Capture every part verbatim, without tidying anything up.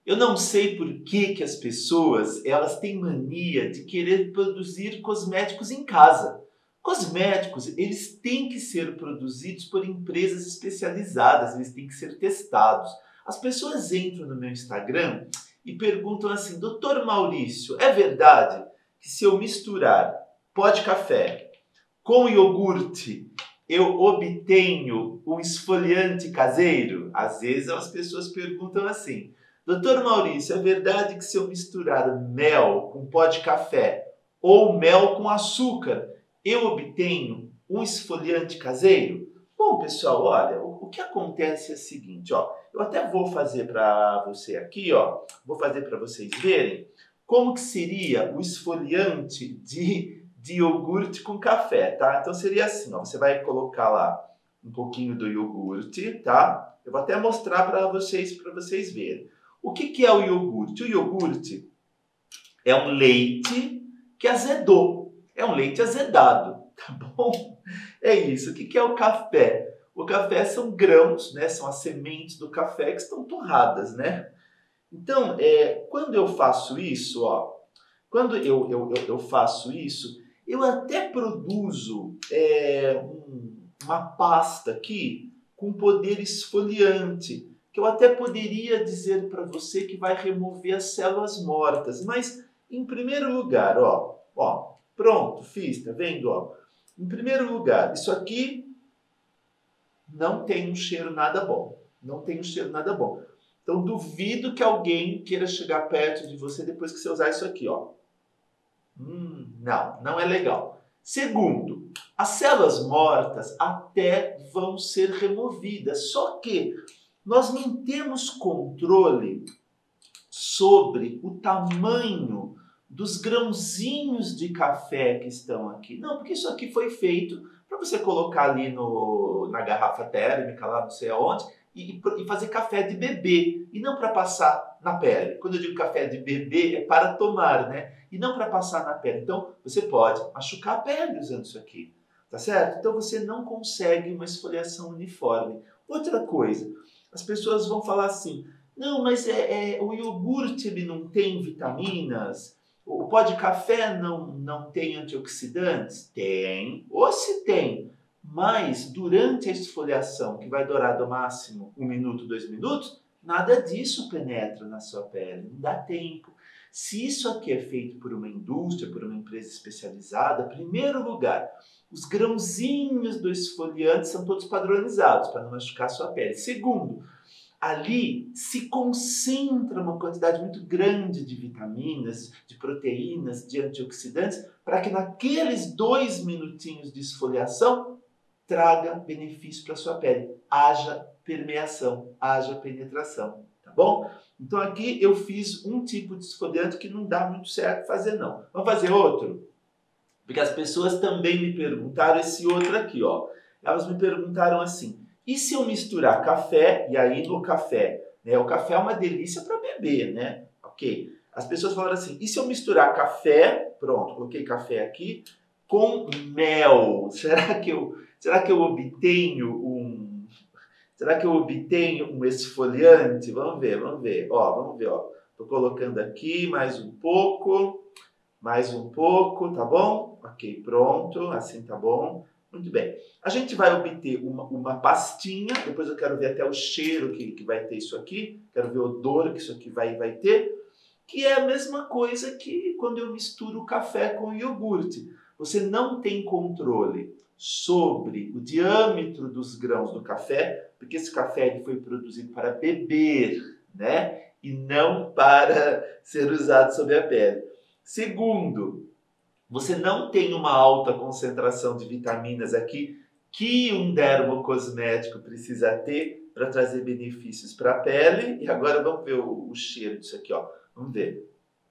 Eu não sei por que que as pessoas, elas têm mania de querer produzir cosméticos em casa. Cosméticos, eles têm que ser produzidos por empresas especializadas, eles têm que ser testados. As pessoas entram no meu Instagram e perguntam assim: doutor Maurício, é verdade que se eu misturar pó de café com iogurte, eu obtenho um esfoliante caseiro? Às vezes as pessoas perguntam assim: doutor Maurício, é verdade que se eu misturar mel com pó de café ou mel com açúcar, eu obtenho um esfoliante caseiro? Bom, pessoal, olha, o, o que acontece é o seguinte, ó, eu até vou fazer para você aqui, ó, vou fazer para vocês verem como que seria o esfoliante de, de iogurte com café, tá? Então seria assim, ó, você vai colocar lá um pouquinho do iogurte, tá? Eu vou até mostrar para vocês, para vocês verem. O que, que é o iogurte? O iogurte é um leite que azedou, é um leite azedado, tá bom? É isso. O que, que é o café? O café são grãos, né? São as sementes do café que estão torradas, né? Então, é, quando eu faço isso, ó, quando eu, eu, eu, eu faço isso, eu até produzo é, um, uma pasta aqui com poder esfoliante, que eu até poderia dizer para você que vai remover as células mortas. Mas, em primeiro lugar, ó, ó, pronto, fiz, tá vendo? Ó? Em primeiro lugar, isso aqui não tem um cheiro nada bom. Não tem um cheiro nada bom. Então, duvido que alguém queira chegar perto de você depois que você usar isso aqui, ó. Hum, não, não é legal. Segundo, as células mortas até vão ser removidas, só que nós não temos controle sobre o tamanho dos grãozinhos de café que estão aqui. Não, porque isso aqui foi feito para você colocar ali no, na garrafa térmica, lá não sei aonde, e, e fazer café de bebê, e não para passar na pele. Quando eu digo café de bebê, é para tomar, né? E não para passar na pele. Então, você pode machucar a pele usando isso aqui, tá certo? Então, você não consegue uma esfoliação uniforme. Outra coisa, as pessoas vão falar assim: não, mas é, é, o iogurte ele não tem vitaminas, o pó de café não, não tem antioxidantes? Tem, ou se tem. Mas durante a esfoliação, que vai durar no máximo um minuto, dois minutos, nada disso penetra na sua pele, não dá tempo. Se isso aqui é feito por uma indústria, por uma empresa especializada, em primeiro lugar, os grãozinhos do esfoliante são todos padronizados para não machucar a sua pele. Segundo, ali se concentra uma quantidade muito grande de vitaminas, de proteínas, de antioxidantes, para que naqueles dois minutinhos de esfoliação traga benefício para a sua pele. Haja permeação, haja penetração, tá bom? Então aqui eu fiz um tipo de esfoliante que não dá muito certo fazer não. Vamos fazer outro? Porque as pessoas também me perguntaram esse outro aqui, ó. Elas me perguntaram assim: e se eu misturar café, e aí no café, né? O café é uma delícia para beber, né? Ok. As pessoas falaram assim: e se eu misturar café, pronto, coloquei café aqui, com mel, será que eu, será que eu obtenho um, será que eu obtenho um esfoliante? Vamos ver, vamos ver, ó, vamos ver, ó. Tô colocando aqui mais um pouco, mais um pouco, tá bom? Ok, pronto, assim tá bom. Muito bem. A gente vai obter uma, uma pastinha, depois eu quero ver até o cheiro que, que vai ter isso aqui, quero ver o odor que isso aqui vai, vai ter, que é a mesma coisa que quando eu misturo o café com o iogurte. Você não tem controle sobre o diâmetro dos grãos do café, porque esse café ele foi produzido para beber, né? E não para ser usado sobre a pele. Segundo, você não tem uma alta concentração de vitaminas aqui que um dermocosmético precisa ter para trazer benefícios para a pele. E agora vamos ver o, o cheiro disso aqui, ó. Vamos ver.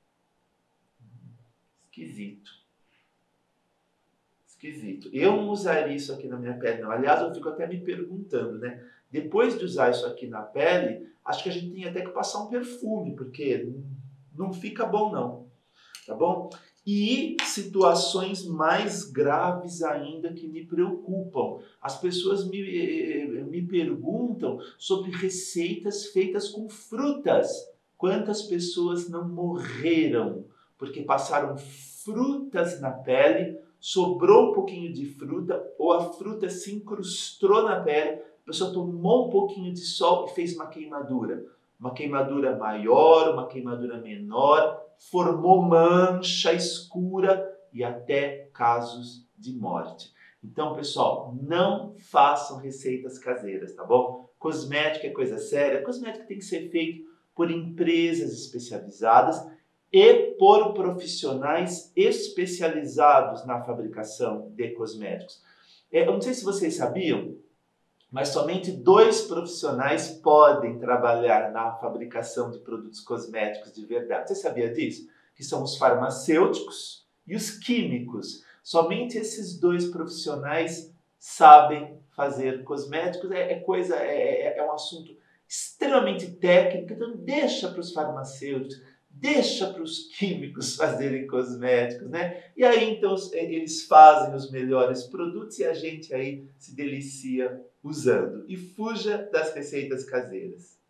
Esquisito. Esquisito. Eu não usaria isso aqui na minha pele, não. Aliás, eu fico até me perguntando, né? Depois de usar isso aqui na pele, acho que a gente tem até que passar um perfume, porque não fica bom, não. Tá bom? E situações mais graves ainda que me preocupam. As pessoas me, me perguntam sobre receitas feitas com frutas. Quantas pessoas não morreram porque passaram frutas na pele, sobrou um pouquinho de fruta ou a fruta se incrustou na pele, a pessoa tomou um pouquinho de sol e fez uma queimadura. Uma queimadura maior, uma queimadura menor, formou mancha escura e até casos de morte. Então, pessoal, não façam receitas caseiras, tá bom? Cosmética é coisa séria, cosmética tem que ser feito por empresas especializadas e por profissionais especializados na fabricação de cosméticos. É, eu não sei se vocês sabiam, mas somente dois profissionais podem trabalhar na fabricação de produtos cosméticos de verdade. Você sabia disso? Que são os farmacêuticos e os químicos. Somente esses dois profissionais sabem fazer cosméticos. É, é coisa, é, é, é um assunto extremamente técnico, então deixa para os farmacêuticos, deixa para os químicos fazerem cosméticos, né? E aí, então, eles fazem os melhores produtos e a gente aí se delicia usando. E fuja das receitas caseiras.